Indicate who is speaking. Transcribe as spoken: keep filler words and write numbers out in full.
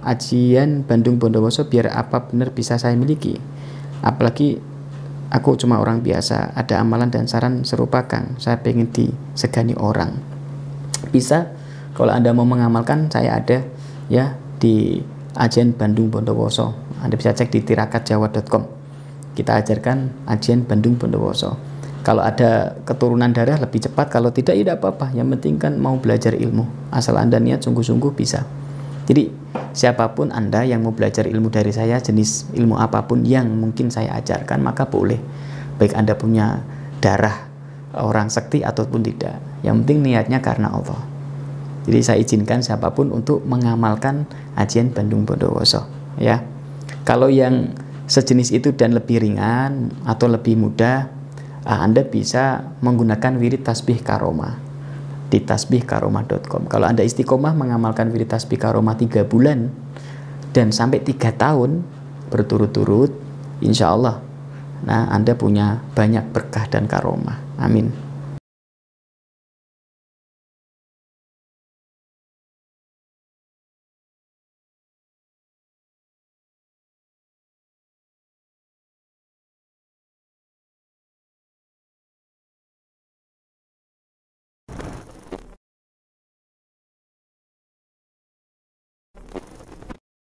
Speaker 1: ajian Bandung Bondowoso biar apa benar bisa saya miliki. Apalagi aku cuma orang biasa, ada amalan dan saran serupa Kang, saya pengen disegani orang. Bisa, kalau Anda mau mengamalkan, saya ada ya di ajian Bandung Bondowoso. Anda bisa cek di tirakat jawa dot com. Kita ajarkan ajian Bandung Bondowoso. Kalau ada keturunan darah lebih cepat, kalau tidak ya tidak apa-apa. Yang penting kan mau belajar ilmu. Asal Anda niat sungguh-sungguh bisa. Jadi siapapun Anda yang mau belajar ilmu dari saya, jenis ilmu apapun yang mungkin saya ajarkan, maka boleh. Baik Anda punya darah orang sakti ataupun tidak. Yang penting niatnya karena Allah. Jadi saya izinkan siapapun untuk mengamalkan ajian Bandung Bondowoso. Ya. Kalau yang sejenis itu dan lebih ringan atau lebih mudah, Anda bisa menggunakan wirid tasbih karomah di tasbih karomah dot com. Kalau Anda istiqomah mengamalkan wirid tasbih karomah tiga bulan dan sampai tiga tahun berturut-turut, insya Allah, nah Anda punya banyak berkah dan karomah. Amin.